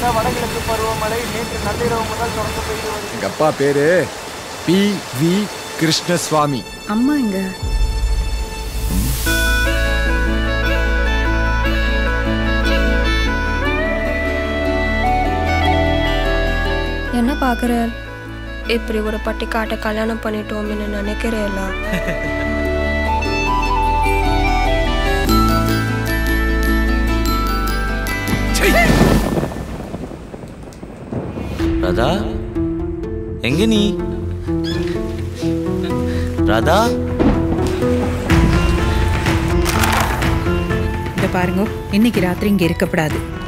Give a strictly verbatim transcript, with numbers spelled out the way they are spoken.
தமிழகத்துல வடகிழக்கு பருவமழை நேற்று நள்ளிரவு முதல் தொடர்ந்து பெய்து வருகிறது. எங்க அப்பா பேரு பி வி கிருஷ்ணசுவாமி. அம்மா எங்க? என்ன பாக்குற? இப்படி ஒரு பட்டிக்காட்ட கல்யாணம் பண்ணிட்டோம்னு நினைக்கிறேன். ராதா எங்க நீ? ராதா இத பாருங்க, இன்னைக்கு ராத்திரி இங்க இருக்கப்படாது.